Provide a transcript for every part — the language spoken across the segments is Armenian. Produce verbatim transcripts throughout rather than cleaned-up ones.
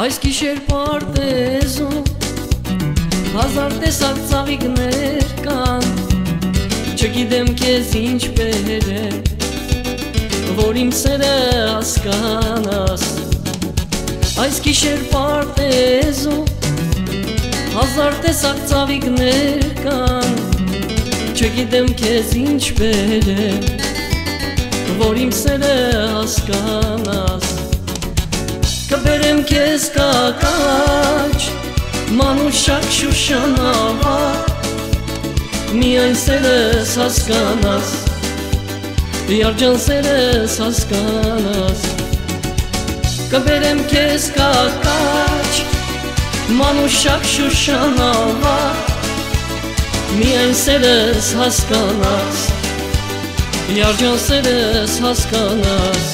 Այս գիշեր պարտեզում հազար տեսակ ծաղիկներ կան Չգիտեմ քեզ ինչ բերել որ իմ սերը հասկանաս Այս գիշեր պարտեզում հազար տեսակ ծաղիկներ կան Չգիտեմ քեզ ինչ բերել որ իմ սերը հասկանաս Կբերեմ քեզ կակաչ մանուշակ շուշանավար Միայն սերս հասկանաս Երջան սերս հասկանաս Կբերեմ քեզ կակաչ մանուշակ շուշանավար Միայն սերս հասկանաս Երջան սերս հասկանաս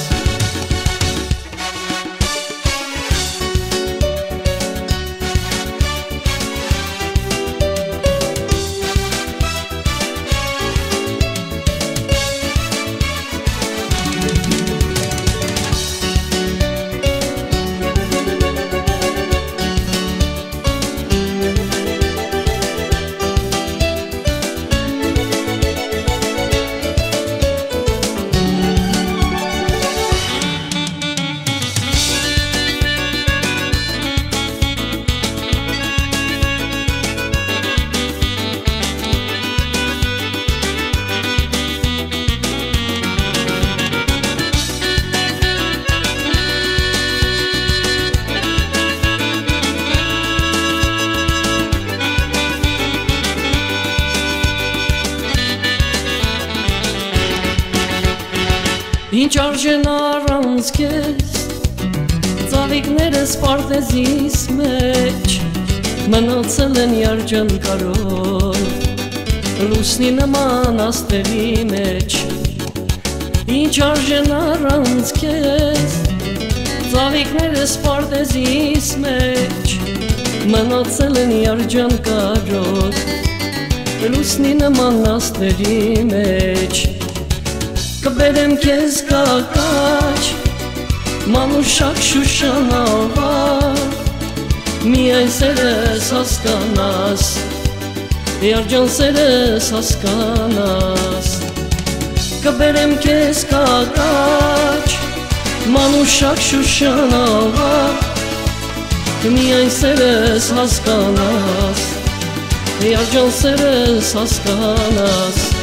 Ինչ արժեն առանց քեզ Ծաղիկներս պարտեզիս մեջ Մնացել են երջան Կարո Լուսնի նման աստերի մեջ Ինչ արժեն առանց քեզ Ծաղիկներս պարտեզիս մեջ Մնացել են երջան Կարո Լուսնի նման աստերի մեջ Կբերեմ քեզ կակաչ մանուշակ շուշանավար Միայն սերս հասկանաս Երջան սերս հասկանաս Կբերեմ քեզ կակաչ մանուշակ շուշանավար Միայն սերս հասկանաս Երջան սերս հասկանաս